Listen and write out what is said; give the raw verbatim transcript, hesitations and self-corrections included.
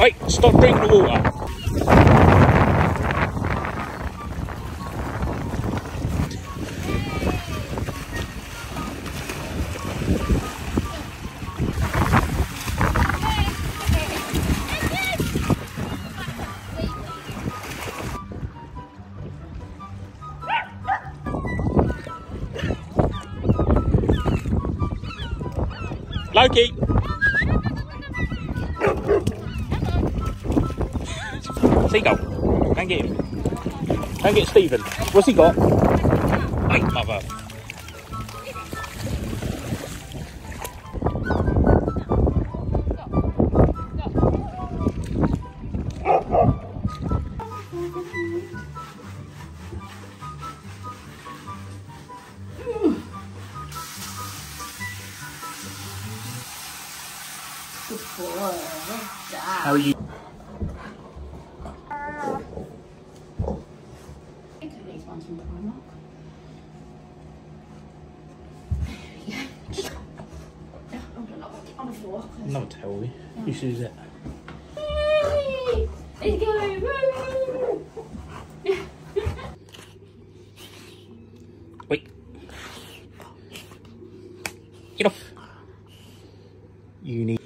Wait, stop drinking the water. Loki! Seagull, go and get him. Go and get Stephen. What's he got? Wait, mother. How are you? No, tell me. You should use it. Let's go! Wait. Get off. You need.